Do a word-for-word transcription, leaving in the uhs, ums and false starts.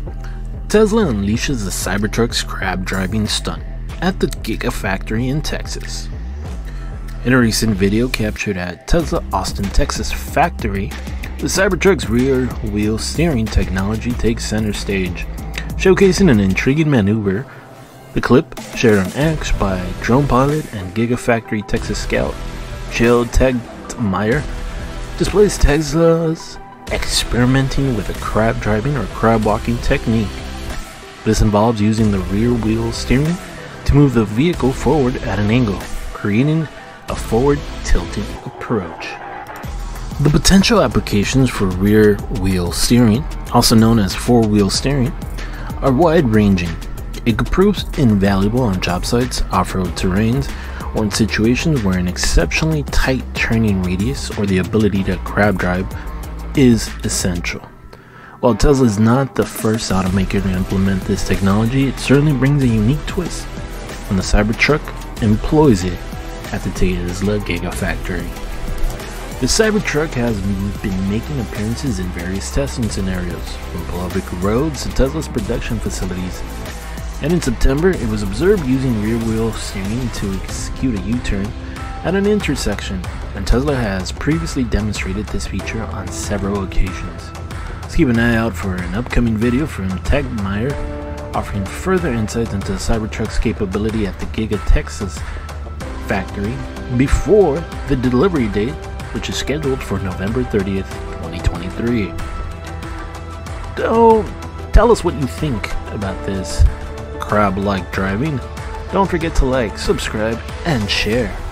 Tesla unleashes the Cybertruck's crab driving stunt at the Gigafactory in Texas. In a recent video captured at Tesla Austin, Texas factory, the Cybertruck's rear wheel steering technology takes center stage, showcasing an intriguing maneuver. The clip, shared on X by drone pilot and Gigafactory Texas scout Joe Tegtmeyer, displays Tesla's experimenting with a crab driving or crab walking technique. This involves using the rear wheel steering to move the vehicle forward at an angle, creating a forward tilting approach. The potential applications for rear wheel steering, also known as four-wheel steering, are wide-ranging. It could prove invaluable on job sites, off-road terrains, or in situations where an exceptionally tight turning radius or the ability to crab drive is essential. While Tesla is not the first automaker to implement this technology, it certainly brings a unique twist when the Cybertruck employs it at the Tesla Gigafactory. The Cybertruck has been making appearances in various testing scenarios, from public roads to Tesla's production facilities, and in September it was observed using rear wheel steering to execute a U-turn at an intersection, and Tesla has previously demonstrated this feature on several occasions. Let's keep an eye out for an upcoming video from Tegtmeyer offering further insights into the Cybertruck's capability at the Giga Texas factory before the delivery date, which is scheduled for November thirtieth, twenty twenty-three. So, tell us what you think about this crab-like driving. Don't forget to like, subscribe, and share.